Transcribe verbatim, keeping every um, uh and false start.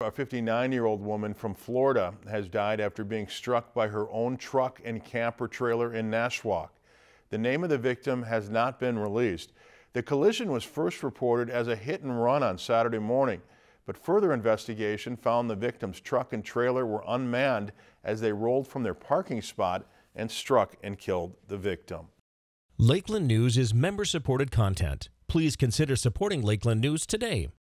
a fifty-nine-year-old woman from Florida has died after being struck by her own truck and camper trailer in Nashwauk. The name of the victim has not been released. The collision was first reported as a hit and run on Saturday morning, but further investigation found the victim's truck and trailer were unmanned as they rolled from their parking spot and struck and killed the victim. Lakeland News is member-supported content. Please consider supporting Lakeland News today.